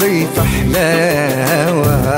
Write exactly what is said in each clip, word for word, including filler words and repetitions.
الصيف حلاوة.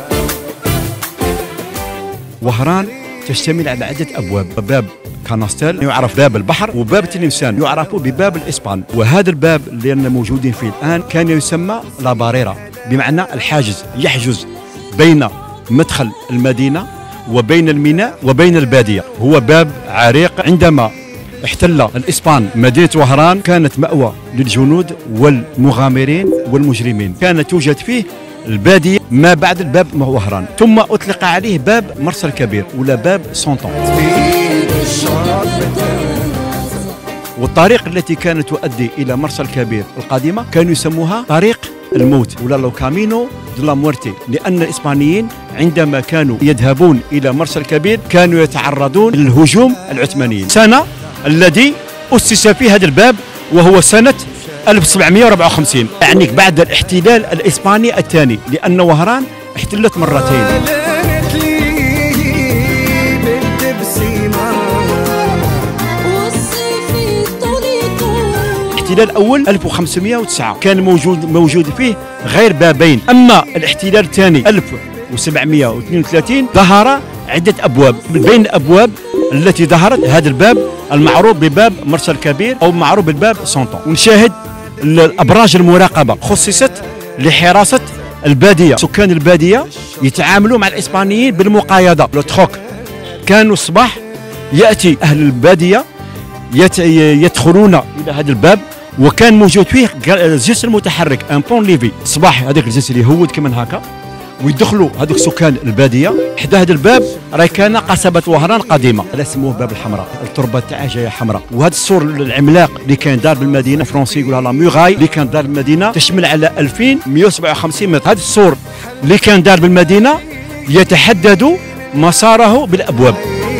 وهران تشتمل على عدة أبواب، باب كانستيل يعرف باب البحر، وباب تلمسان يعرف بباب الإسبان. وهذا الباب اللي موجودين فيه الآن كان يسمى لا باريرا، بمعنى الحاجز، يحجز بين مدخل المدينة وبين الميناء وبين البادية. هو باب عريق. عندما احتل الإسبان مدينة وهران كانت مأوى للجنود والمغامرين والمجرمين، كانت توجد فيه البادية ما بعد الباب وهران، ثم أطلق عليه باب مرسى الكبير ولا باب سونطون. والطريق التي كانت تؤدي إلى مرسى الكبير القديمة كانوا يسموها طريق الموت ولا لو كامينو دو لا مورتي، لأن الإسبانيين عندما كانوا يذهبون إلى مرسى الكبير كانوا يتعرضون للهجوم العثمانيين. سنة الذي أسس فيه هذا الباب وهو سنة ألف وسبعمئة وأربعة وخمسين، يعني بعد الاحتلال الإسباني الثاني، لأن وهران احتلت مرتين. الاحتلال الأول ألف وخمسمئة وتسعة كان موجود موجود فيه غير بابين، أما الاحتلال الثاني ألف وسبعمئة واثنين وثلاثين ظهر عدة أبواب. من بين الأبواب التي ظهرت هذا الباب المعروف بباب مرسى الكبير أو معروف بالباب سونطون. ونشاهد الأبراج المراقبة خصصت لحراسة البادية. سكان البادية يتعاملوا مع الإسبانيين بالمقايضة، لو تخوك. كانوا الصباح يأتي أهل البادية يدخلون إلى هذا الباب، وكان موجود فيه جسر متحرك ان بون ليفي. الصباح هذاك الجسر يهود كمان هكا، ويدخلوا هذوك سكان الباديه. حدا هذا الباب راه كان قصبه وهران قديمه، هذا سموه باب الحمراء، التربه تاعها جايه حمراء. وهذا السور العملاق اللي كان دار بالمدينه، فرونسي يقولها لا ميغاي، اللي كان دار بالمدينه تشمل على ألفين ومئة وسبعة وخمسين متر. هذا السور اللي كان دار بالمدينه يتحدد مساره بالابواب.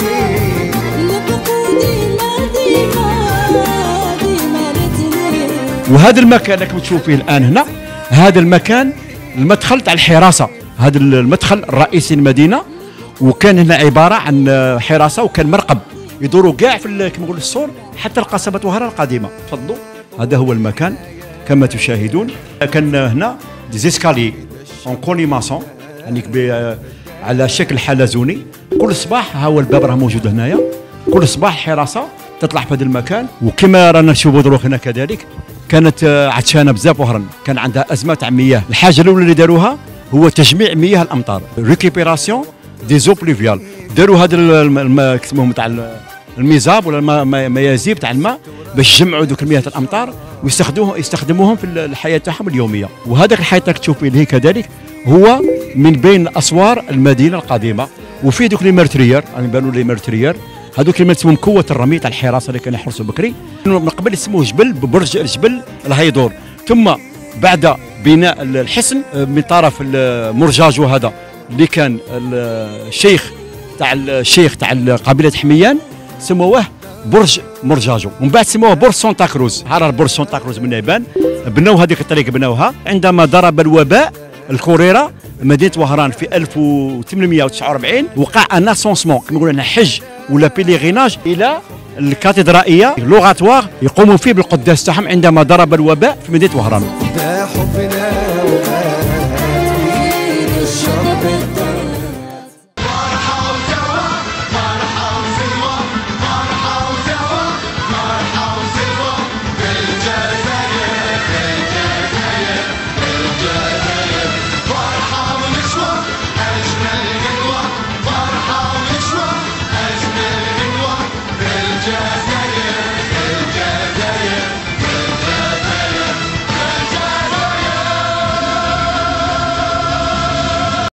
وهذا المكان اللي تشوف فيه الان هنا، هذا المكان المدخل تاع الحراسه، هذا المدخل الرئيسي للمدينه، وكان هنا عباره عن حراسه وكان مرقب يدوروا كاع في كما نقول السور حتى القصبه وهران القديمه. تفضلوا، هذا هو المكان كما تشاهدون. كان هنا ديزيسكالي اون كوليماسون، يعني على شكل حلزوني. كل صباح ها هو الباب راه موجود هنايا، كل صباح حراسه تطلع في هذا المكان. وكما رانا نشوفوا دروك هنا كذلك كانت عطشانه بزاف وهران، كان عندها ازمه تاع مياه. الحاجه الاولى اللي داروها هو تجميع مياه الامطار، ريكيبيراسيون دي زو بلوفيال. داروا هذا الماء اسمهم تاع الميزاب ولا الميازيب تاع الماء باش يجمعوا ذوك المياه الامطار ويستخدموهم يستخدموهم في الحياه تاعهم اليوميه. وهذاك الحيط اللي تشوف فيه كذلك هو من بين اسوار المدينه القديمه، وفيه ذوك لي مارتريير، يعني بانوا لي مارتريير، هذوك اللي يسمون قوه الرمي تاع الحراسه اللي كانوا يحرسوا بكري. من قبل يسموه جبل ببرج الجبل الهيدور. ثم بعد بناء الحصن من طرف مرجاجو هذا اللي كان الشيخ تاع الشيخ تاع قبيله حميان سموه برج مرجاجو، ومن بعد سموه برج سانتا كروز. حرر برج سانتا كروز من يابان، بناو هذيك الطريق بناوها عندما ضرب الوباء الكوليرا مدينه وهران في ألف وثمانمئة وتسعة وأربعين. وقع ان اسونسمون كما نقولوا حج ولا بيليغيناج الى الكاتدرائيه لوغاتوار يقوموا فيه بالقداس تاعهم عندما ضرب الوباء في مدينه وهران.